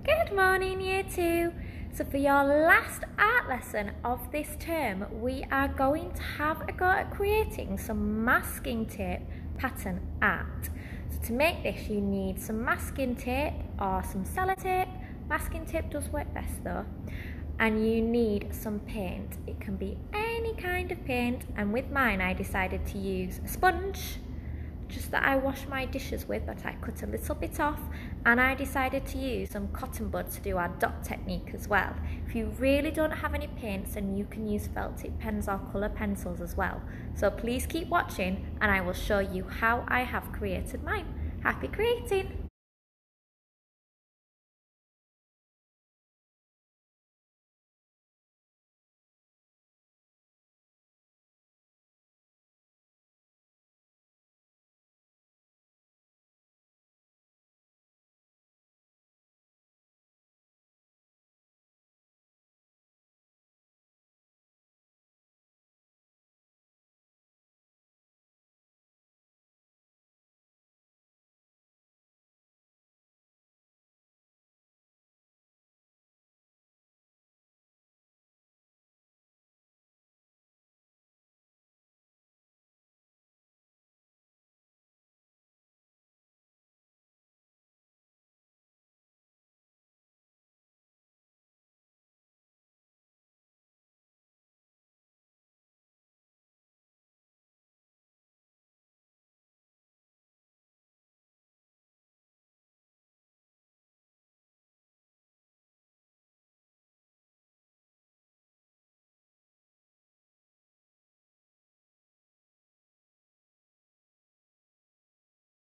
Good morning, Year 2. So for your last art lesson of this term, we are going to have a go at creating some masking tape pattern art. So to make this, you need some masking tape or some sellotape. Masking tape does work best though. And you need some paint. It can be any kind of paint, and with mine I decided to use a sponge, just that I wash my dishes with, but I cut a little bit off, and I decided to use some cotton bud to do our dot technique as well. If you really don't have any paints, then you can use felt tip pens or colour pencils as well. So please keep watching and I will show you how I have created mine. Happy creating!